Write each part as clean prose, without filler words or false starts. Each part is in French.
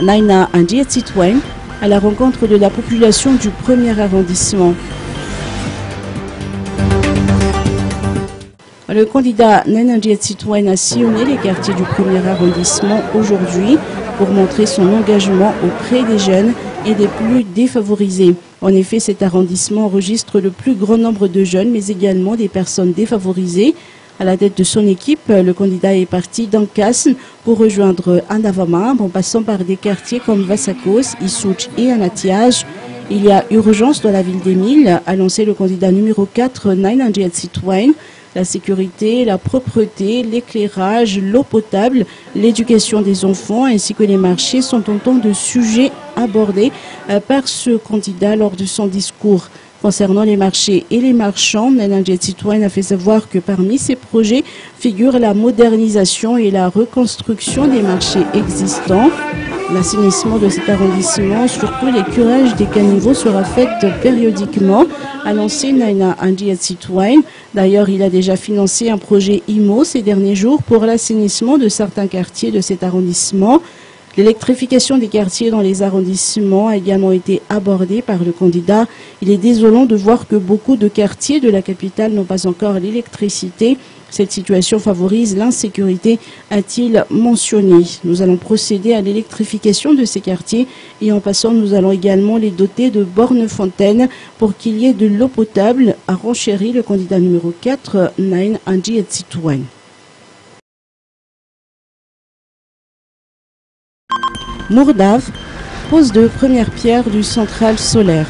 Naina Andiatsitwen à la rencontre de la population du premier arrondissement. Le candidat Naina Andiatsitwen a sillonné les quartiers du premier arrondissement aujourd'hui pour montrer son engagement auprès des jeunes et des plus défavorisés. En effet, cet arrondissement enregistre le plus grand nombre de jeunes, mais également des personnes défavorisées. À la tête de son équipe, le candidat est parti d'Ankasn pour rejoindre Andavama, en passant par des quartiers comme Vassakos, Issouch et Anatiage. Il y a urgence dans la ville d'Emile, a lancé le candidat numéro 4, Naina Andiatsitwen. La sécurité, la propreté, l'éclairage, l'eau potable, l'éducation des enfants ainsi que les marchés sont autant de sujets abordés par ce candidat lors de son discours. Concernant les marchés et les marchands, Naina Andiatsitwen a fait savoir que parmi ces projets figurent la modernisation et la reconstruction des marchés existants. L'assainissement de cet arrondissement, surtout les curages des caniveaux, sera fait périodiquement, a annoncé Naina Andiatsitwen. D'ailleurs, il a déjà financé un projet IMO ces derniers jours pour l'assainissement de certains quartiers de cet arrondissement. L'électrification des quartiers dans les arrondissements a également été abordée par le candidat. Il est désolant de voir que beaucoup de quartiers de la capitale n'ont pas encore l'électricité. Cette situation favorise l'insécurité, a-t-il mentionné. Nous allons procéder à l'électrification de ces quartiers et en passant, nous allons également les doter de bornes fontaines pour qu'il y ait de l'eau potable, a renchéri le candidat numéro 4, Naina Andiatsitwen. Mourdave pose de première pierre du centrale solaire.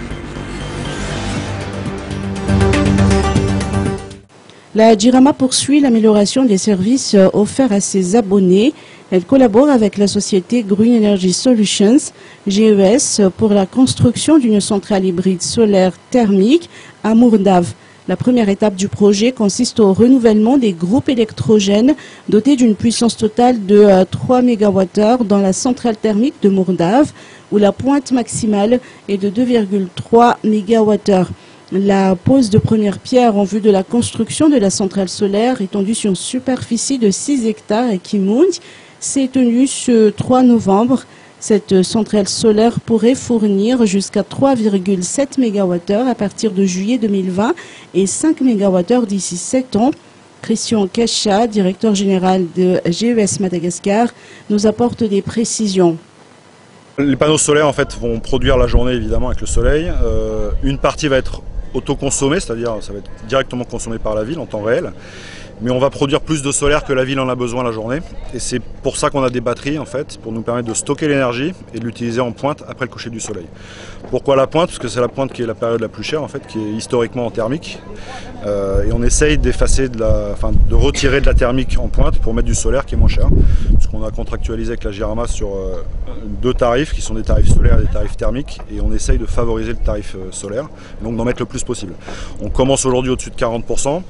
La Jirama poursuit l'amélioration des services offerts à ses abonnés. Elle collabore avec la société Green Energy Solutions, GES, pour la construction d'une centrale hybride solaire thermique à Mourdave. La première étape du projet consiste au renouvellement des groupes électrogènes dotés d'une puissance totale de 3 MWh dans la centrale thermique de Mourdave, où la pointe maximale est de 2,3 MWh. La pose de première pierre en vue de la construction de la centrale solaire étendue sur une superficie de 6 hectares à Kimund s'est tenue ce 3 novembre. Cette centrale solaire pourrait fournir jusqu'à 3,7 MWh à partir de juillet 2020 et 5 MWh d'ici 7 ans. Christian Kacha, directeur général de GES Madagascar, nous apporte des précisions. Les panneaux solaires en fait vont produire la journée évidemment avec le soleil. Une partie va être autoconsommée, c'est-à-dire ça va être directement consommé par la ville en temps réel. Mais on va produire plus de solaire que la ville en a besoin la journée. Et c'est pour ça qu'on a des batteries en fait, pour nous permettre de stocker l'énergie et de l'utiliser en pointe après le coucher du soleil. Pourquoi la pointe? Parce que c'est la pointe qui est la période la plus chère en fait, qui est historiquement en thermique. Et on essaye d'effacer, de retirer de la thermique en pointe pour mettre du solaire qui est moins cher. Parce qu'on a contractualisé avec la Jirama sur deux tarifs qui sont des tarifs solaires et des tarifs thermiques. Et on essaye de favoriser le tarif solaire, donc d'en mettre le plus possible. On commence aujourd'hui au-dessus de 40%.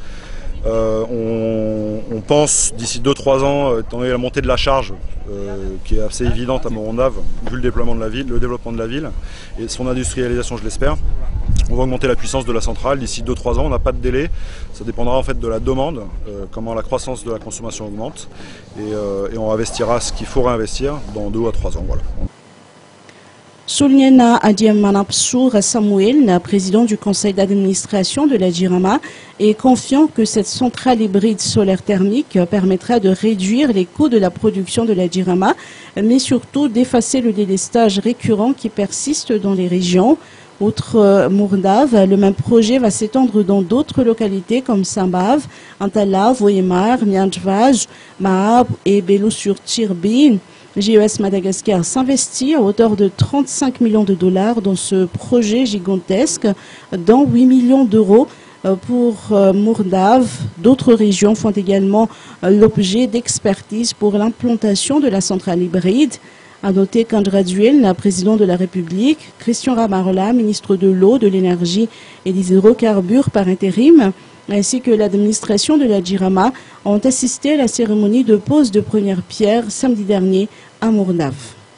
On pense d'ici 2-3 ans, étant donné la montée de la charge qui est assez évidente à Mourdave, vu le développement de la ville et son industrialisation, je l'espère, on va augmenter la puissance de la centrale. D'ici 2-3 ans, on n'a pas de délai, ça dépendra en fait de la demande, comment la croissance de la consommation augmente et on investira ce qu'il faut réinvestir dans 2 à 3 ans. Voilà. Soulignena Adiamanapsour Samuel, président du conseil d'administration de la Jirama, est confiant que cette centrale hybride solaire thermique permettra de réduire les coûts de la production de la Jirama, mais surtout d'effacer le délestage récurrent qui persiste dans les régions. Outre Mourdave, le même projet va s'étendre dans d'autres localités comme Sambave, Antala, Voyemar, Mianjvaj, Mahab et Belou-sur-Tirbi. GES Madagascar s'investit à hauteur de 35 millions de dollars dans ce projet gigantesque, dont 8 millions d'euros pour Mourdave. D'autres régions font également l'objet d'expertise pour l'implantation de la centrale hybride. À noter qu'André Duel, président de la République, Christian Ramarla, ministre de l'eau, de l'énergie et des hydrocarbures par intérim, ainsi que l'administration de la Jirama ont assisté à la cérémonie de pose de première pierre samedi dernier à Mourdave.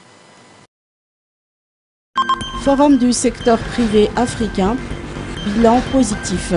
Forum du secteur privé africain, bilan positif.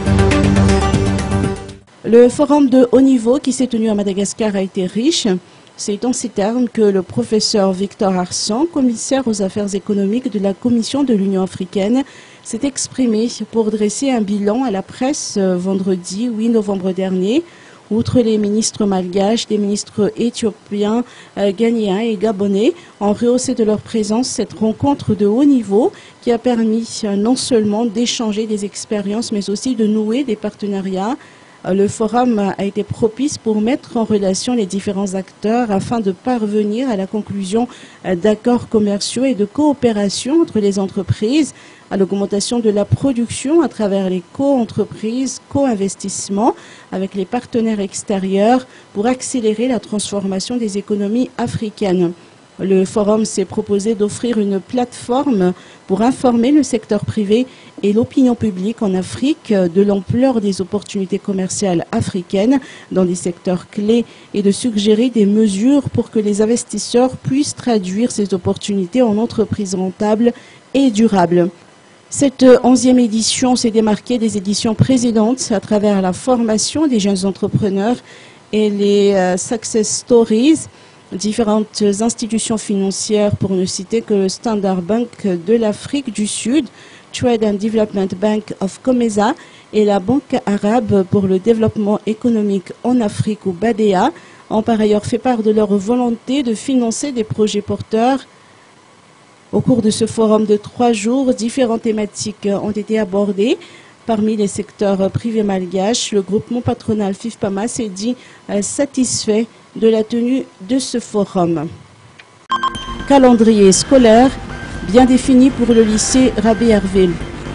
Le forum de haut niveau qui s'est tenu à Madagascar a été riche. C'est dans ces termes que le professeur Victor Arsan, commissaire aux affaires économiques de la Commission de l'Union africaine, s'est exprimé pour dresser un bilan à la presse vendredi 8 novembre dernier. Outre les ministres malgaches, des ministres éthiopiens, ghanéens et gabonais ont rehaussé de leur présence cette rencontre de haut niveau qui a permis non seulement d'échanger des expériences mais aussi de nouer des partenariats. Le forum a été propice pour mettre en relation les différents acteurs afin de parvenir à la conclusion d'accords commerciaux et de coopération entre les entreprises, à l'augmentation de la production à travers les co-entreprises, co-investissements avec les partenaires extérieurs pour accélérer la transformation des économies africaines. Le forum s'est proposé d'offrir une plateforme pour informer le secteur privé et l'opinion publique en Afrique de l'ampleur des opportunités commerciales africaines dans des secteurs clés et de suggérer des mesures pour que les investisseurs puissent traduire ces opportunités en entreprises rentables et durables. Cette 11e édition s'est démarquée des éditions précédentes à travers la formation des jeunes entrepreneurs et les success stories. Différentes institutions financières, pour ne citer que le Standard Bank de l'Afrique du Sud, Trade and Development Bank of Comesa et la Banque arabe pour le développement économique en Afrique ou BADEA, ont par ailleurs fait part de leur volonté de financer des projets porteurs. Au cours de ce forum de 3 jours, différentes thématiques ont été abordées. Parmi les secteurs privés malgaches, le groupement patronal FIFPAMA s'est dit satisfait de la tenue de ce forum. Calendrier scolaire bien défini pour le lycée Rabé Herville.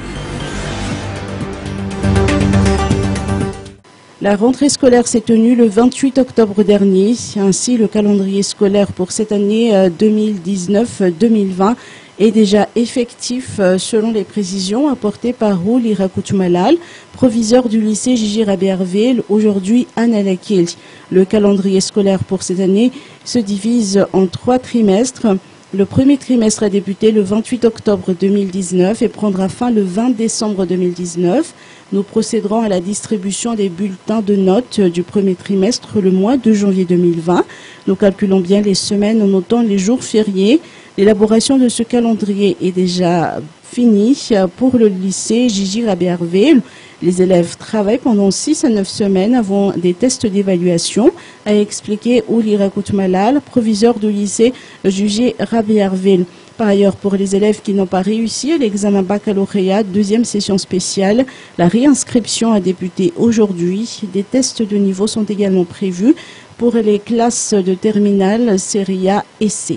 La rentrée scolaire s'est tenue le 28 octobre dernier. Ainsi, le calendrier scolaire pour cette année 2019-2020 est déjà effectif selon les précisions apportées par Roul Irakoutmalal, proviseur du lycée Gigi Rabé Herville, aujourd'hui à Nalakil. Le calendrier scolaire pour cette année se divise en 3 trimestres. Le premier trimestre a débuté le 28 octobre 2019 et prendra fin le 20 décembre 2019. Nous procéderons à la distribution des bulletins de notes du premier trimestre le mois de janvier 2020. Nous calculons bien les semaines en notant les jours fériés. L'élaboration de ce calendrier est déjà finie pour le lycée Gigi Rabé Herville. Les élèves travaillent pendant 6 à 9 semaines avant des tests d'évaluation, a expliqué Ouli Irakoutmalal, proviseur du lycée Gigi Rabé Herville. Par ailleurs, pour les élèves qui n'ont pas réussi à l'examen baccalauréat, 2e session spéciale, la réinscription a débuté aujourd'hui. Des tests de niveau sont également prévus pour les classes de terminale, série A et C.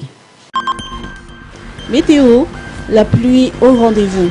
Météo, la pluie au rendez-vous.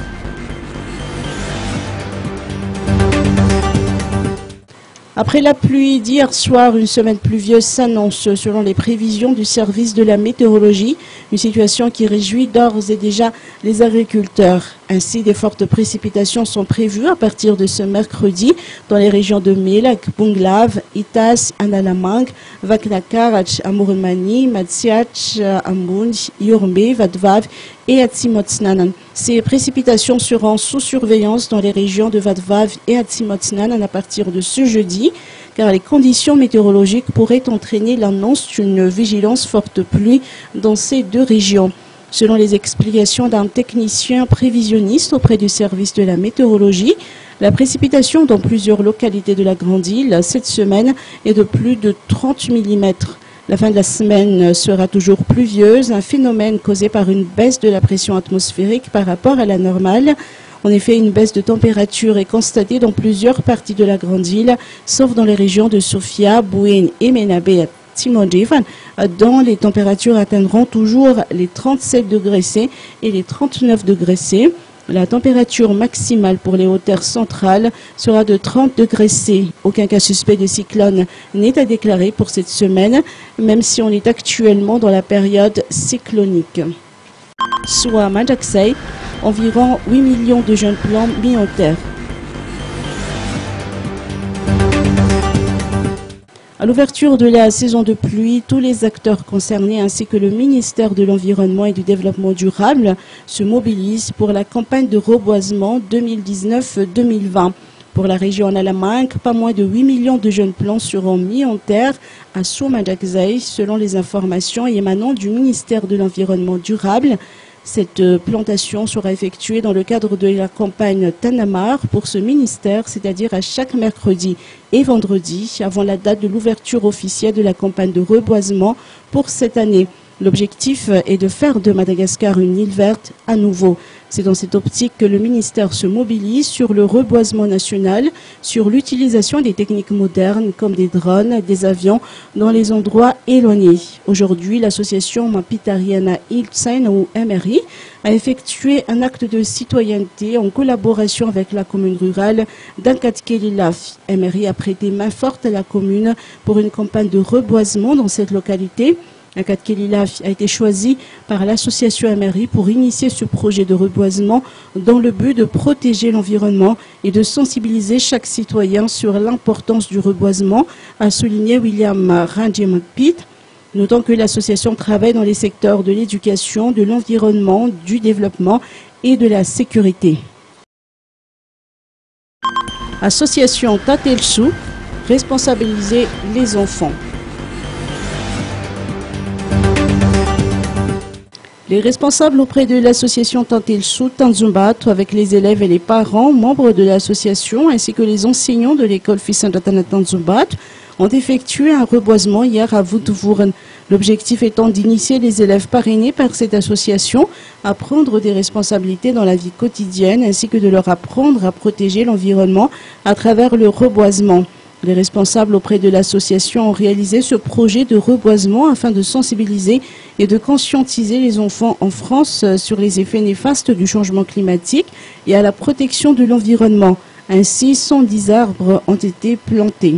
Après la pluie d'hier soir, une semaine pluvieuse s'annonce selon les prévisions du service de la météorologie, une situation qui réjouit d'ores et déjà les agriculteurs. Ainsi, des fortes précipitations sont prévues à partir de ce mercredi dans les régions de Melak, Bunglav, Itas, Analamang, Vaknakarach, Amurmani, Matsiach, Ambund, Yormbe, Vadvav et Atsimotsnanan. Ces précipitations seront sous surveillance dans les régions de Vadvav et Atsimotsnanan à partir de ce jeudi, car les conditions météorologiques pourraient entraîner l'annonce d'une vigilance forte pluie dans ces 2 régions. Selon les explications d'un technicien prévisionniste auprès du service de la météorologie, la précipitation dans plusieurs localités de la Grande Île cette semaine est de plus de 30 mm. La fin de la semaine sera toujours pluvieuse, un phénomène causé par une baisse de la pression atmosphérique par rapport à la normale. En effet, une baisse de température est constatée dans plusieurs parties de la Grande Île, sauf dans les régions de Sofia, Bouin et Menabe, dont les températures atteindront toujours les 37 degrés C et les 39 degrés C. La température maximale pour les hauteurs centrales sera de 30 degrés C. Aucun cas suspect de cyclone n'est à déclarer pour cette semaine, même si on est actuellement dans la période cyclonique. Soit à Majaksei, environ 8 millions de jeunes plants mis en terre. À l'ouverture de la saison de pluie, tous les acteurs concernés ainsi que le ministère de l'Environnement et du Développement durable se mobilisent pour la campagne de reboisement 2019-2020. Pour la région Alamanque, pas moins de 8 millions de jeunes plants seront mis en terre à Soumadakzai, selon les informations émanant du ministère de l'Environnement durable. Cette plantation sera effectuée dans le cadre de la campagne Tanamar pour ce ministère, c'est-à-dire à chaque mercredi et vendredi, avant la date de l'ouverture officielle de la campagne de reboisement pour cette année. L'objectif est de faire de Madagascar une île verte à nouveau. C'est dans cette optique que le ministère se mobilise sur le reboisement national, sur l'utilisation des techniques modernes comme des drones, des avions dans les endroits éloignés. Aujourd'hui, l'association Mapitariana Iltsen ou MRI a effectué un acte de citoyenneté en collaboration avec la commune rurale d'Ankatkelilaf. MRI a prêté main forte à la commune pour une campagne de reboisement dans cette localité. Ankatkelilaf a été choisi par l'association MRI pour initier ce projet de reboisement dans le but de protéger l'environnement et de sensibiliser chaque citoyen sur l'importance du reboisement, a souligné William Ranjemapit. Notant que l'association travaille dans les secteurs de l'éducation, de l'environnement, du développement et de la sécurité. Association Tatelsu, responsabiliser les enfants. Les responsables auprès de l'association Tantelsu Tanzumbat, avec les élèves et les parents, membres de l'association, ainsi que les enseignants de l'école Fissandatana Tanzumbat, ont effectué un reboisement hier à Voutvourn. L'objectif étant d'initier les élèves parrainés par cette association à prendre des responsabilités dans la vie quotidienne, ainsi que de leur apprendre à protéger l'environnement à travers le reboisement. Les responsables auprès de l'association ont réalisé ce projet de reboisement afin de sensibiliser et de conscientiser les enfants en France sur les effets néfastes du changement climatique et à la protection de l'environnement. Ainsi, 110 arbres ont été plantés.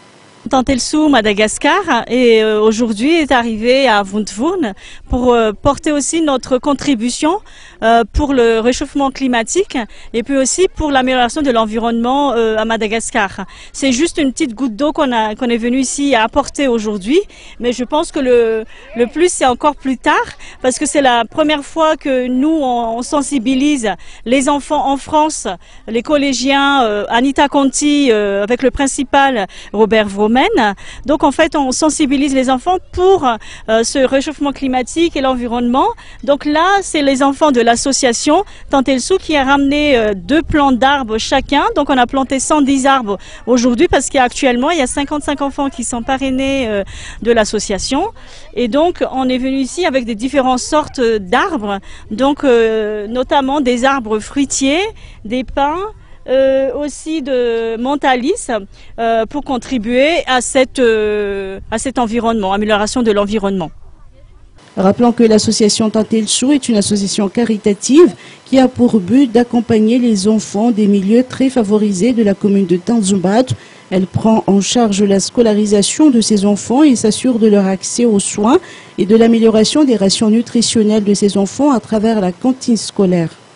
Tantelsu, Madagascar, et aujourd'hui est arrivé à Voutvourn pour porter aussi notre contribution pour le réchauffement climatique et puis aussi pour l'amélioration de l'environnement à Madagascar. C'est juste une petite goutte d'eau qu'on est venu ici à apporter aujourd'hui, mais je pense que le plus c'est encore plus tard parce que c'est la première fois que nous on sensibilise les enfants en France, les collégiens, Anita Conti avec le principal Robert Vromen. Donc en fait on sensibilise les enfants pour ce réchauffement climatique et l'environnement. Donc là c'est les enfants de l'association Tantelsu qui a ramené 2 plants d'arbres chacun. Donc on a planté 110 arbres aujourd'hui parce qu'actuellement il y a 55 enfants qui sont parrainés de l'association. Et donc on est venu ici avec des différentes sortes d'arbres, donc notamment des arbres fruitiers, des pins, aussi de Montalis pour contribuer à cet environnement, amélioration de l'environnement. Rappelons que l'association Tantelsu est une association caritative qui a pour but d'accompagner les enfants des milieux très favorisés de la commune de Tanzumbat. Elle prend en charge la scolarisation de ces enfants et s'assure de leur accès aux soins et de l'amélioration des rations nutritionnelles de ces enfants à travers la cantine scolaire.